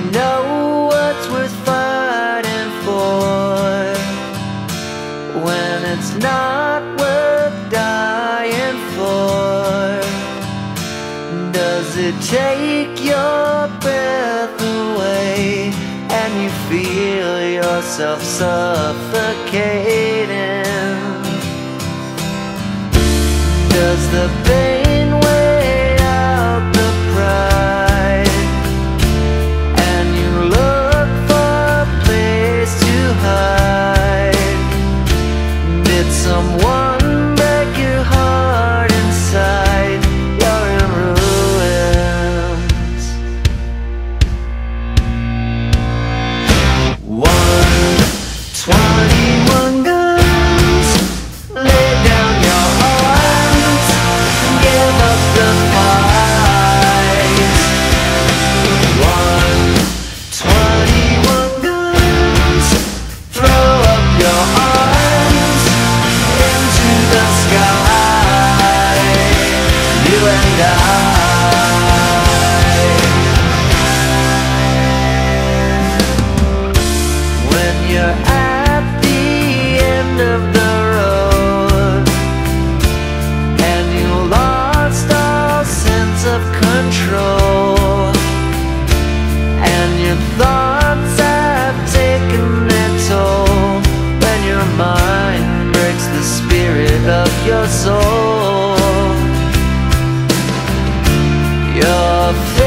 know what's worth fighting for when it's not worth dying for? Does it take your breath away and you feel yourself suffocating? Does the pain weigh out the pride and you look for a place to hide? Did someone break your heart inside? You're in ruins. 121 guns, lay down your arms, give up the fight. 121 guns, throw up your arms into the sky, you and I. When you're at the end of the road and you lost all sense of control, and your thoughts have taken their toll, when your mind breaks the spirit of your soul, your